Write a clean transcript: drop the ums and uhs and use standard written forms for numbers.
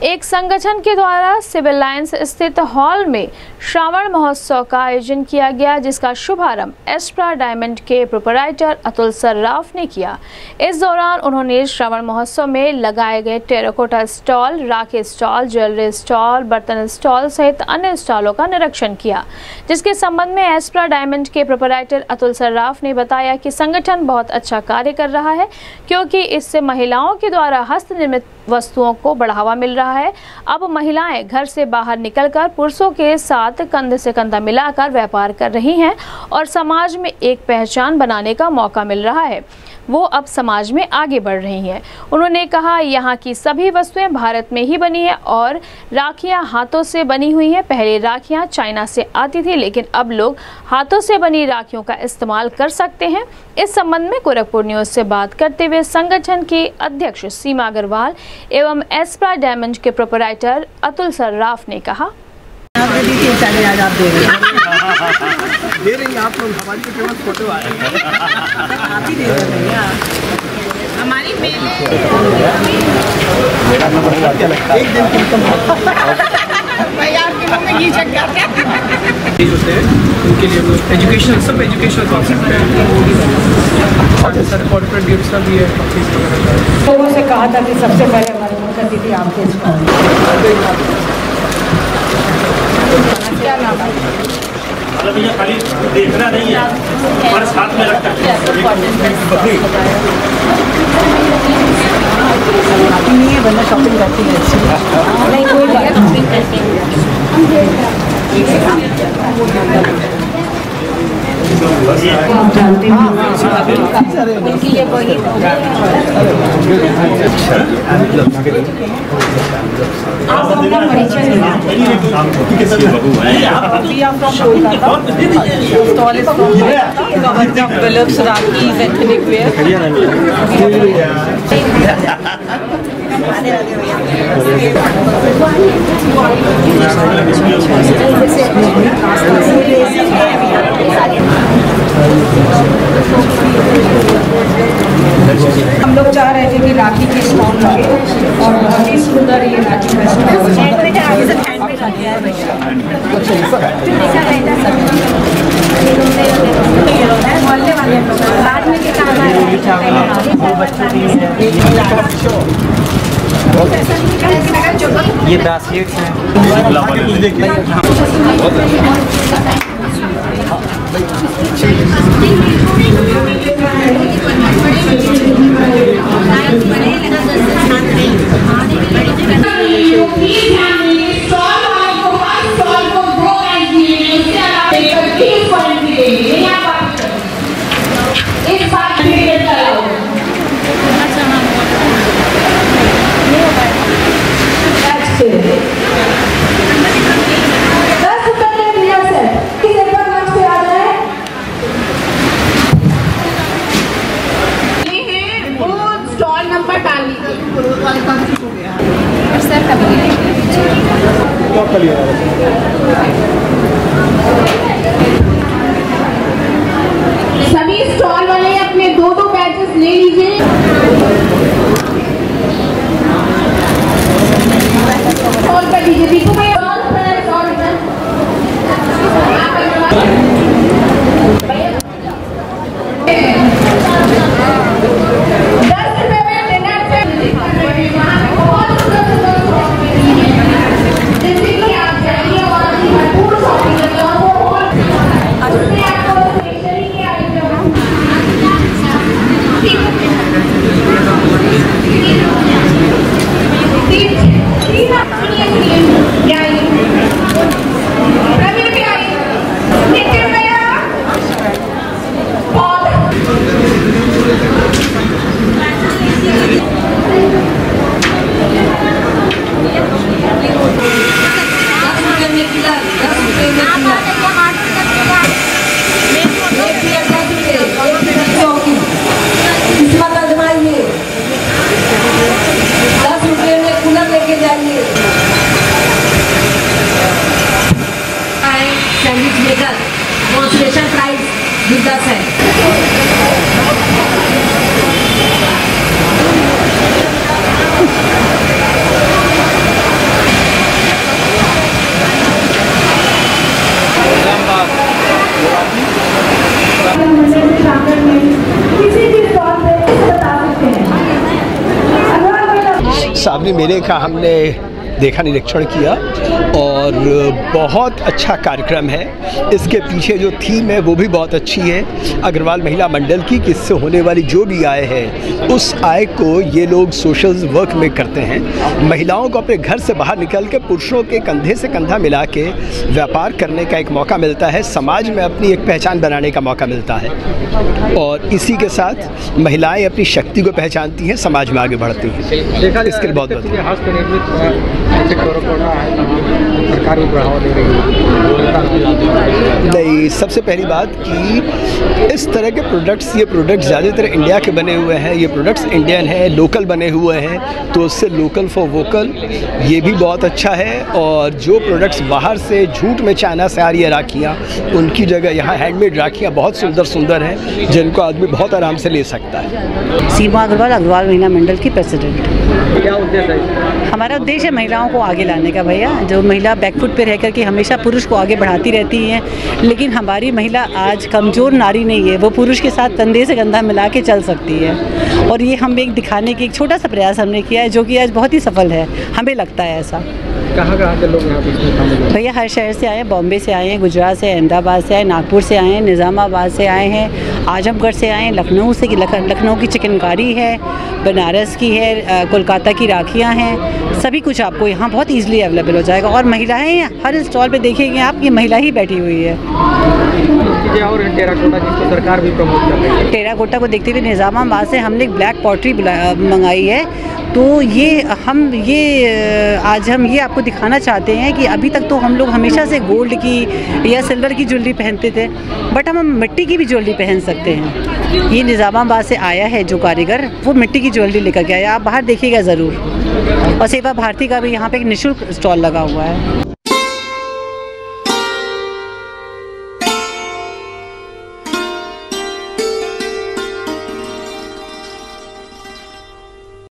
एक संगठन के द्वारा सिविल लाइंस स्थित हॉल में श्रावण महोत्सव का आयोजन किया गया, जिसका शुभारंभ एस्प्रा डायमंड के प्रोपराइटर अतुल सर्राफ ने किया। इस दौरान उन्होंने श्रावण महोत्सव में लगाए गए terracotta stall, rakhi stall, jewellery stall, बर्तन स्टॉल सहित अन्य स्टॉलों का निरीक्षण किया, जिसके संबंध में एस्प्रा डायमंड के प्रोपराइटर अतुल सर्राफ ने बताया कि संगठन बहुत अच्छा कार्य कर रहा है, क्योंकि इससे महिलाओं के द्वारा हस्त निर्मित वस्तुओं को बढ़ावा मिल रहा है। अब महिलाएं घर से बाहर निकलकर पुरुषों के साथ कंधे से कंधा मिलाकर व्यापार कर रही हैं और समाज में एक पहचान बनाने का मौका मिल रहा है। वो अब समाज में आगे बढ़ रही हैं। उन्होंने कहा, यहाँ की सभी वस्तुएं भारत में ही बनी है और राखियाँ हाथों से बनी हुई हैं। पहले राखियाँ चाइना से आती थी, लेकिन अब लोग हाथों से बनी राखियों का इस्तेमाल कर सकते हैं। इस संबंध में गोरखपुर न्यूज से बात करते हुए संगठन के अध्यक्ष सीमा अग्रवाल एवं एस्प्रा डायमंड के प्रोपराइटर अतुल सर्राफ ने कहा, दे रही आप लोग हमारी तो केवल फोटो आए आप ही दे रहे हैं हमारी मेले मेरा नंबर क्या लगता है एक दिन भाई आपके मुंह में घी चढ़ जाता है होते हैं उनके लिए एजुकेशनल सब एजुकेशनल कॉन्सेप्ट है और सर कॉर्पोरेट गिफ्ट्स का भी है। लोगों से कहा था कि सबसे पहले हमारी करती थी आपके क्या नाम है? मतलब भैया खाली देखना नहीं है और साथ में रखना है। नहीं है वरना शॉपिंग करती है नहीं कोई शॉपिंग करती है। आप जानते हैं उनके लिए वही हम लोग चाह रहे थे कि राखी की स्टॉल लगे और बहुत ही सुंदर ये राखी का ये ब्रासलेट्स हैं। सभी स्टॉल वाले अपने दो बैचेस ले लीजिए। स्टॉल कर लीजिए दीपू भाई। कंसोलेशन प्राइज विद अस है। श्रावणी मेले का हमने देखा, निरीक्षण किया और बहुत अच्छा कार्यक्रम है। इसके पीछे जो थीम है वो भी बहुत अच्छी है अग्रवाल महिला मंडल की, कि इससे होने वाली जो भी आय है उस आय को ये लोग सोशल वर्क में करते हैं। महिलाओं को अपने घर से बाहर निकल के पुरुषों के कंधे से कंधा मिला के व्यापार करने का एक मौका मिलता है, समाज में अपनी एक पहचान बनाने का मौका मिलता है और इसी के साथ महिलाएं अपनी शक्ति को पहचानती हैं, समाज में आगे बढ़ती हैं। इसके लिए बहुत नहीं, सबसे पहली बात कि इस तरह के प्रोडक्ट्स, ये प्रोडक्ट्स ज़्यादातर इंडिया के बने हुए हैं, ये प्रोडक्ट्स इंडियन हैं, लोकल बने हुए हैं, तो उससे लोकल फॉर वोकल ये भी बहुत अच्छा है। और जो प्रोडक्ट्स बाहर से झूठ में चाइना से आ रही है राखियाँ, उनकी जगह यहाँ हैंडमेड राखियाँ बहुत सुंदर सुंदर हैं जिनको आदमी बहुत आराम से ले सकता है। सीमा अग्रवाल, अग्रवाल महिला मंडल की प्रेसिडेंट। क्या उद्देश्य है? हमारा उद्देश्य है महिलाओं को आगे लाने का भैया। जो महिला बैकफुट पे रह कर के हमेशा पुरुष को आगे बढ़ाती रहती हैं, लेकिन हमारी महिला आज कमज़ोर नारी नहीं है, वो पुरुष के साथ कंधे से कंधा मिला के चल सकती है। और ये हम एक दिखाने की एक छोटा सा प्रयास हमने किया है जो कि आज बहुत ही सफल है, हमें लगता है ऐसा। कहाँ के लोग यहाँ पे? भैया हर शहर से आए हैं, बॉम्बे से आए हैं, गुजरात से, अहमदाबाद से आए, नागपुर से आए हैं, निज़ामाबाद से आए हैं, आजमगढ़ से आए हैं, लखनऊ से, लखनऊ की चिकनकारी है, बनारस की है, कोलकाता की राखियाँ हैं, सभी कुछ आपको यहाँ बहुत ईजिली अवेलेबल हो जाएगा। और महिलाएं हर स्टॉल पे देखेंगे आप, ये महिला ही बैठी हुई है। और टेराकोटा जिसको सरकार भी प्रमोट कर रही है, टेराकोटा को देखते हुए निज़ामाबाद से हमने एक ब्लैक पॉटरी मंगाई है। तो ये आज हम ये आपको दिखाना चाहते हैं कि अभी तक तो हम लोग हमेशा से गोल्ड की या सिल्वर की ज्वेलरी पहनते थे, बट हम मिट्टी की भी ज्वेलरी पहन सकते हैं। ये निज़ामाबाद से आया है जो कारीगर, वो मिट्टी की ज्वेलरी लेकर के आया, आप बाहर देखिएगा ज़रूर। और सेवा भारती का भी यहाँ पे एक निःशुल्क स्टॉल लगा हुआ है।